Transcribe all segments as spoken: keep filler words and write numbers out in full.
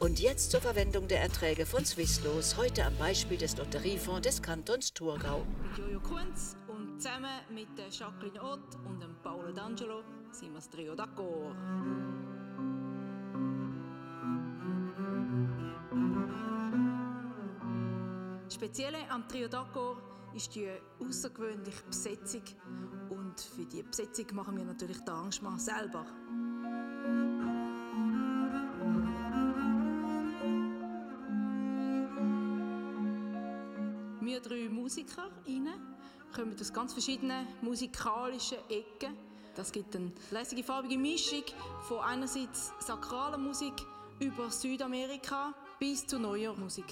Und jetzt zur Verwendung der Erträge von Swisslos, heute am Beispiel des Lotteriefonds des Kantons Thurgau. Mit Jojo Kunz und zusammen mit Jacqueline Ott und dem Paolo D'Angelo sind wir das Trio d'Accord. Das Spezielle am Trio d'Accord ist die außergewöhnliche Besetzung. Und für diese Besetzung machen wir natürlich das Arrangement selber. Wir drei MusikerInnen kommen aus ganz verschiedenen musikalischen Ecken. Das gibt eine lässige, farbige Mischung von einerseits sakraler Musik über Südamerika bis zu neuer Musik.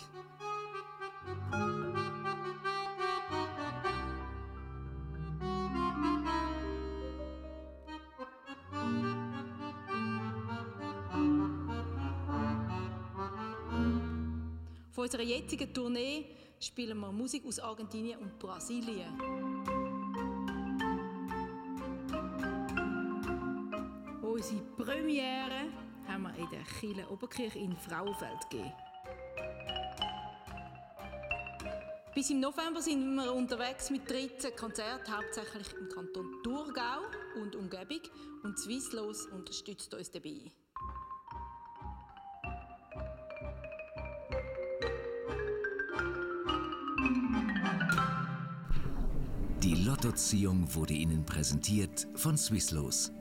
Von unserer jetzigen Tournee spielen wir Musik aus Argentinien und Brasilien. Unsere Premiere haben wir in der Kirche Oberkirch in Frauenfeld gegeben. Bis im November sind wir unterwegs mit dreizehn Konzerten, hauptsächlich im Kanton Thurgau und Umgebung. Und Swisslos unterstützt uns dabei. Die Lottoziehung wurde Ihnen präsentiert von Swisslos.